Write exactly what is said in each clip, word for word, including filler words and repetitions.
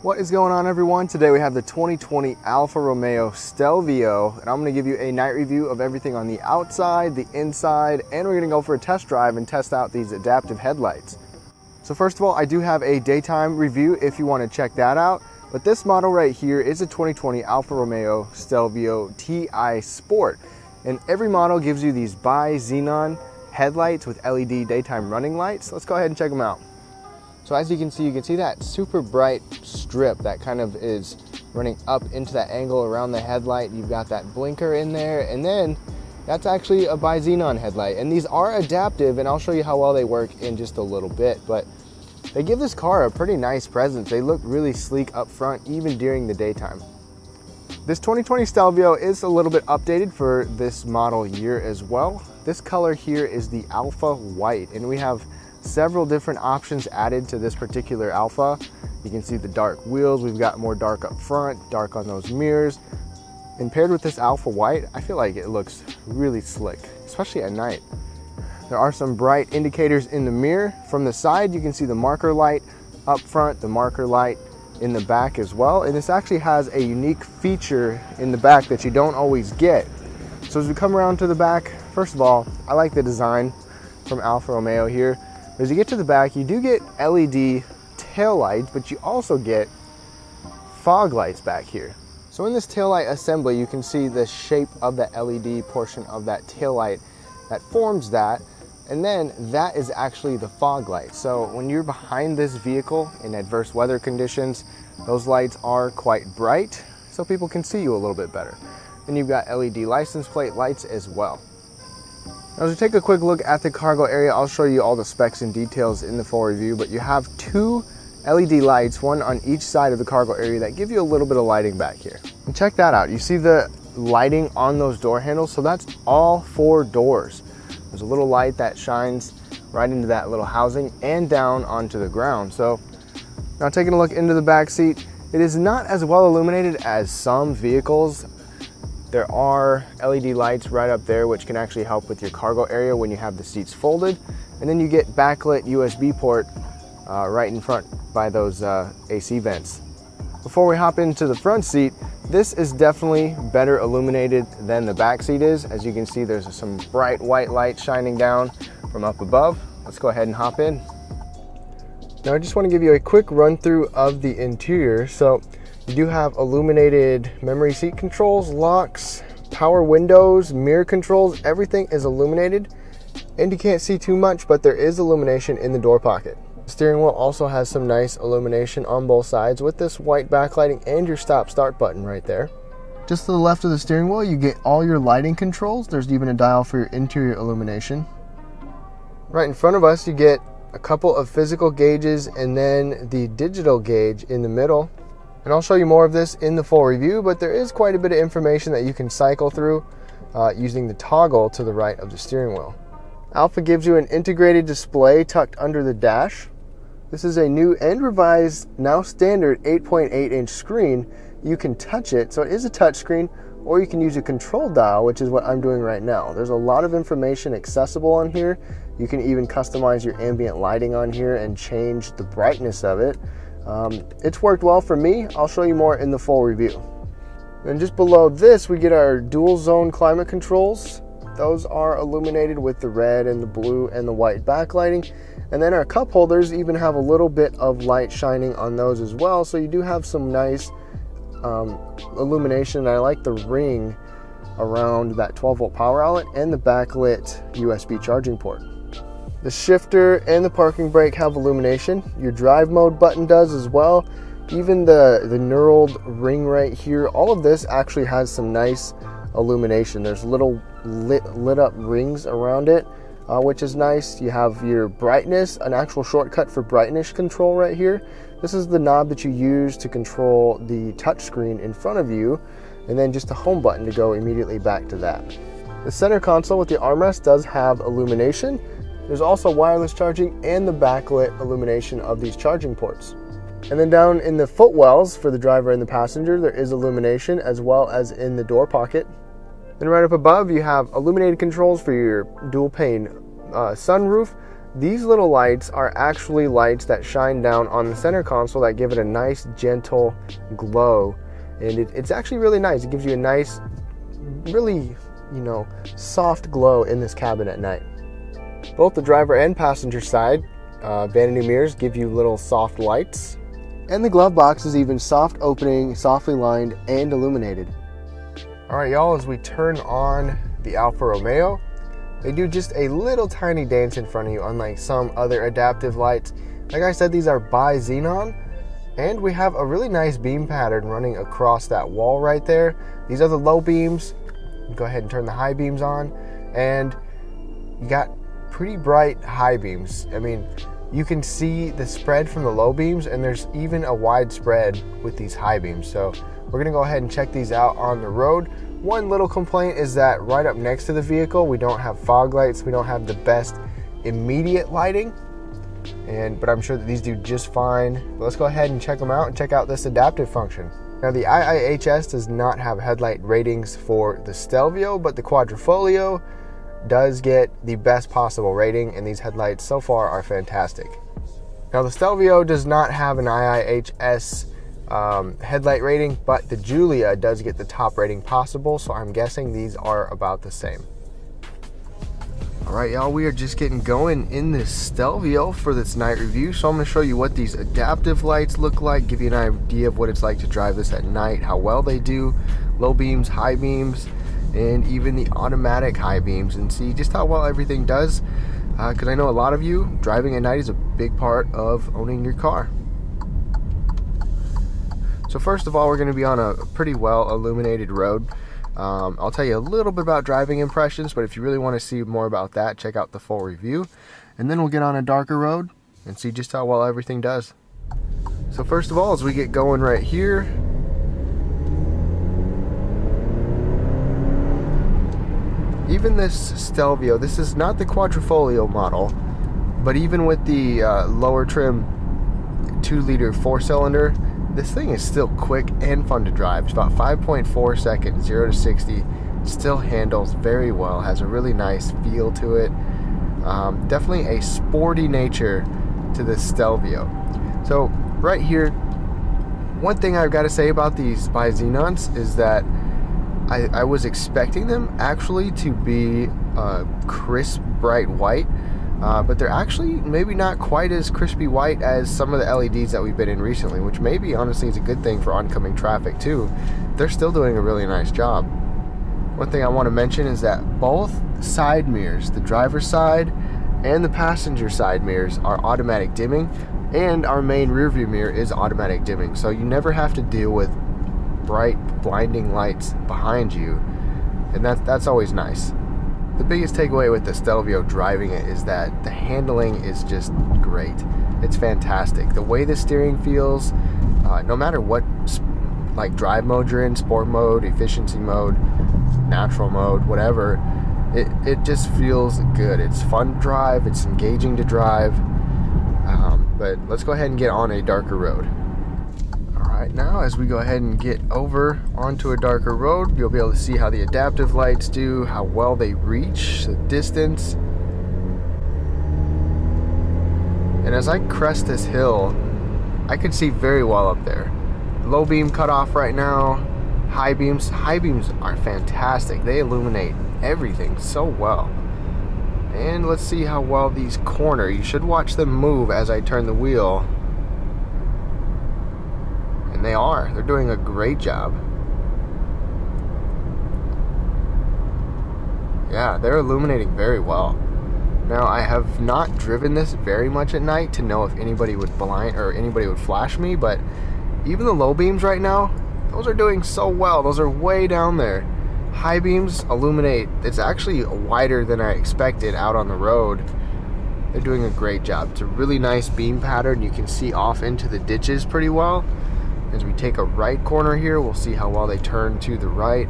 What is going on, everyone? Today we have the twenty twenty Alfa Romeo Stelvio, and I'm going to give you a night review of everything on the outside, the inside, and we're going to go for a test drive and test out these adaptive headlights. So first of all, I do have a daytime review if you want to check that out, but this model right here is a twenty twenty Alfa Romeo Stelvio T I Sport, and every model gives you these bi-xenon headlights with L E D daytime running lights. Let's go ahead and check them out. So as you can see, you can see that super bright strip that kind of is running up into that angle around the headlight. You've got that blinker in there, and then that's actually a bi-xenon headlight. And these are adaptive, and I'll show you how well they work in just a little bit, but they give this car a pretty nice presence. They look really sleek up front, even during the daytime. This twenty twenty Stelvio is a little bit updated for this model year as well. This color here is the Alpha White, and we have several different options added to this particular Alpha. You can see the dark wheels, we've got more dark up front, dark on those mirrors. And paired with this Alpha White, I feel like it looks really slick, especially at night. There are some bright indicators in the mirror. From the side, you can see the marker light up front, the marker light in the back as well. And this actually has a unique feature in the back that you don't always get. So as we come around to the back, first of all, I like the design from Alfa Romeo here. As you get to the back, you do get L E D tail lights, but you also get fog lights back here. So in this taillight assembly, you can see the shape of the L E D portion of that taillight that forms that, and then that is actually the fog light. So when you're behind this vehicle in adverse weather conditions, those lights are quite bright, so people can see you a little bit better. Then you've got L E D license plate lights as well. Now, as we take a quick look at the cargo area, I'll show you all the specs and details in the full review, but you have two L E D lights, one on each side of the cargo area, that give you a little bit of lighting back here. And check that out. You see the lighting on those door handles? So that's all four doors. There's a little light that shines right into that little housing and down onto the ground. So now taking a look into the back seat, it is not as well illuminated as some vehicles. There are L E D lights right up there, which can actually help with your cargo area when you have the seats folded. And then you get backlit U S B port uh, right in front by those uh, A C vents. Before we hop into the front seat, this is definitely better illuminated than the back seat is. As you can see, there's some bright white light shining down from up above. Let's go ahead and hop in. Now I just want to give you a quick run through of the interior. So you do have illuminated memory seat controls, locks, power windows, mirror controls. Everything is illuminated, and you can't see too much, but there is illumination in the door pocket. The steering wheel also has some nice illumination on both sides with this white backlighting and your stop start button right there. Just to the left of the steering wheel, you get all your lighting controls. There's even a dial for your interior illumination. Right in front of us, you get a couple of physical gauges and then the digital gauge in the middle. And I'll show you more of this in the full review, but there is quite a bit of information that you can cycle through uh, using the toggle to the right of the steering wheel. Alfa gives you an integrated display tucked under the dash. This is a new and revised, now standard eight point eight inch screen. You can touch it, so it is a touch screen, or you can use a control dial, which is what I'm doing right now. There's a lot of information accessible on here. You can even customize your ambient lighting on here and change the brightness of it. Um, it's worked well for me. I'll show you more in the full review. And just below this, we get our dual zone climate controls. Those are illuminated with the red and the blue and the white backlighting. And then our cup holders even have a little bit of light shining on those as well. So you do have some nice um, illumination. I like the ring around that twelve volt power outlet and the backlit U S B charging port. The shifter and the parking brake have illumination. Your drive mode button does as well. Even the, the knurled ring right here, all of this actually has some nice illumination. There's little lit, lit up rings around it, uh, which is nice. You have your brightness, an actual shortcut for brightness control right here. This is the knob that you use to control the touch screen in front of you, and then just a home button to go immediately back to that. The center console with the armrest does have illumination. There's also wireless charging and the backlit illumination of these charging ports. And then down in the footwells for the driver and the passenger, there is illumination as well as in the door pocket. Then right up above, you have illuminated controls for your dual pane uh, sunroof, These little lights are actually lights that shine down on the center console that give it a nice gentle glow, and it, it's actually really nice. It gives you a nice, really, you know, soft glow in this cabin at night. Both the driver and passenger side uh, vanity mirrors give you little soft lights, and the glove box is even soft opening, softly lined, and illuminated. All right, y'all, as we turn on the Alfa Romeo, they do just a little tiny dance in front of you, unlike some other adaptive lights. Like I said, these are by Xenon, and we have a really nice beam pattern running across that wall right there. These are the low beams. Go ahead and turn the high beams on, and you got pretty bright high beams. I mean, you can see the spread from the low beams, and there's even a wide spread with these high beams. So we're gonna go ahead and check these out on the road. One little complaint is that right up next to the vehicle, we don't have fog lights. We don't have the best immediate lighting, and but I'm sure that these do just fine. But let's go ahead and check them out and check out this adaptive function. Now, the I I H S does not have headlight ratings for the Stelvio, but the Quadrifoglio does get the best possible rating, and these headlights so far are fantastic. Now, the Stelvio does not have an I I H S um, headlight rating, but the Julia does get the top rating possible, so I'm guessing these are about the same. All right, y'all, we are just getting going in this Stelvio for this night review. So I'm gonna show you what these adaptive lights look like, give you an idea of what it's like to drive this at night, how well they do, low beams, high beams, and even the automatic high beams, and see just how well everything does. Because uh, I know a lot of you, driving at night is a big part of owning your car. So first of all, we're gonna be on a pretty well illuminated road. Um, I'll tell you a little bit about driving impressions, but if you really want to see more about that, check out the full review. And then we'll get on a darker road and see just how well everything does. So first of all, as we get going right here, even this Stelvio, this is not the Quadrifoglio model, but even with the uh, lower trim two liter four cylinder, this thing is still quick and fun to drive. It's about five point four seconds, zero to sixty. Still handles very well, has a really nice feel to it. Um, definitely a sporty nature to this Stelvio. So right here, one thing I've got to say about these by Xenons is that I, I was expecting them actually to be uh, crisp, bright white. Uh, but they're actually maybe not quite as crispy white as some of the L E Ds that we've been in recently, which maybe honestly is a good thing for oncoming traffic too. They're still doing a really nice job. One thing I want to mention is that both side mirrors, the driver's side and the passenger side mirrors, are automatic dimming, and our main rear view mirror is automatic dimming, so you never have to deal with bright blinding lights behind you, and that's, that's always nice. The biggest takeaway with the Stelvio driving it is that the handling is just great. It's fantastic. The way the steering feels, uh, no matter what like drive mode you're in, sport mode, efficiency mode, natural mode, whatever, it, it just feels good. It's fun to drive, it's engaging to drive, um, but let's go ahead and get on a darker road. Right now, as we go ahead and get over onto a darker road, you'll be able to see how the adaptive lights do, how well they reach the distance. And as I crest this hill, I can see very well up there. Low beam cut off right now, high beams. High beams are fantastic. They illuminate everything so well. And let's see how well these corner. You should watch them move as I turn the wheel. And they are. They're doing a great job. Yeah, they're illuminating very well. Now, I have not driven this very much at night to know if anybody would blind or anybody would flash me, but even the low beams right now, those are doing so well. Those are way down there. High beams illuminate. It's actually wider than I expected out on the road. They're doing a great job. It's a really nice beam pattern. You can see off into the ditches pretty well. As we take a right corner here, we'll see how well they turn to the right.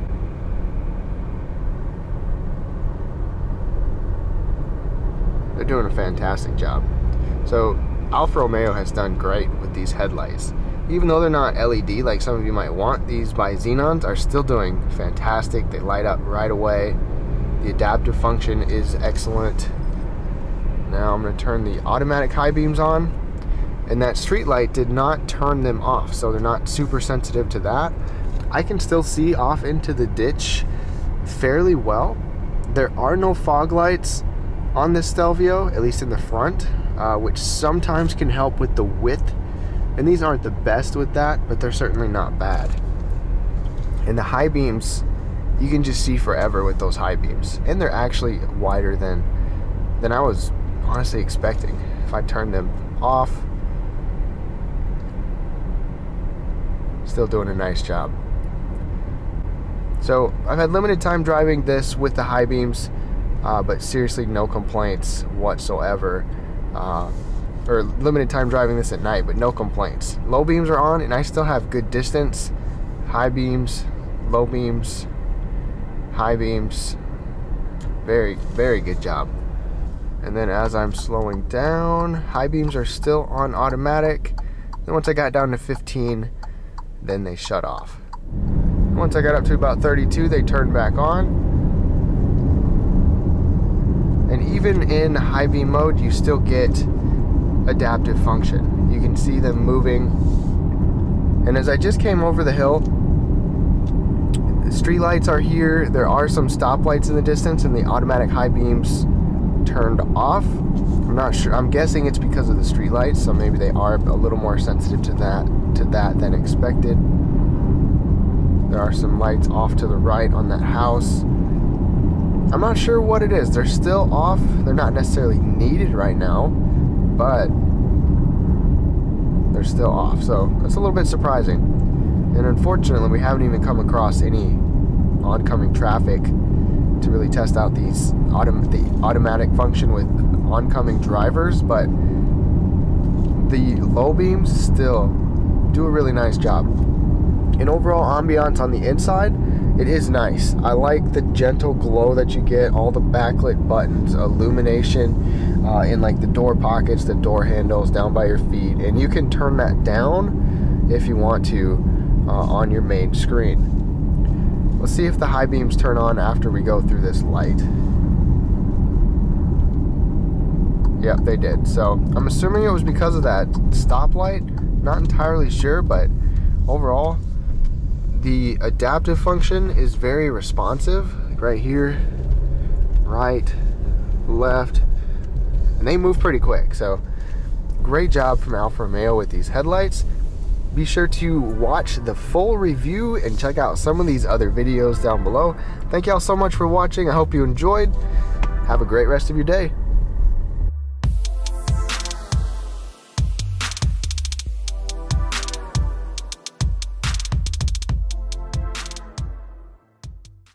They're doing a fantastic job. So Alfa Romeo has done great with these headlights. Even though they're not L E D like some of you might want, these by Xenons are still doing fantastic. They light up right away. The adaptive function is excellent. Now I'm going to turn the automatic high beams on, and that street light did not turn them off, so they're not super sensitive to that. I can still see off into the ditch fairly well. There are no fog lights on this Stelvio, at least in the front, uh, which sometimes can help with the width, and these aren't the best with that, but they're certainly not bad. And the high beams, you can just see forever with those high beams, and they're actually wider than than I was honestly expecting. If I turn them off, still doing a nice job. So I've had limited time driving this with the high beams, uh, but seriously no complaints whatsoever. Uh, or limited time driving this at night, but no complaints. Low beams are on and I still have good distance. High beams, low beams, high beams. Very, very good job. And then as I'm slowing down, high beams are still on automatic. Then once I got down to fifteen, then they shut off. Once I got up to about thirty-two, they turned back on. And even in high beam mode, you still get adaptive function. You can see them moving. And as I just came over the hill, the street lights are here. There are some stoplights in the distance, and the automatic high beams turned off. I'm not sure. I'm guessing it's because of the street lights, so maybe they are a little more sensitive to that to that than expected. There are some lights off to the right on that house. I'm not sure what it is. They're still off. They're not necessarily needed right now, but they're still off. So that's a little bit surprising. And unfortunately, we haven't even come across any oncoming traffic to really test out these autom the automatic function with oncoming drivers, but the low beams still do a really nice job. And overall ambiance on the inside, it is nice. I like the gentle glow that you get, all the backlit buttons, illumination uh, in like the door pockets, the door handles down by your feet, and you can turn that down if you want to uh, on your main screen. Let's see if the high beams turn on after we go through this light. Yep, they did. So I'm assuming it was because of that stoplight. Not entirely sure, but overall, the adaptive function is very responsive. Like right here, right, left, and they move pretty quick. So great job from Alfa Romeo with these headlights. Be sure to watch the full review and check out some of these other videos down below. Thank y'all so much for watching. I hope you enjoyed. Have a great rest of your day.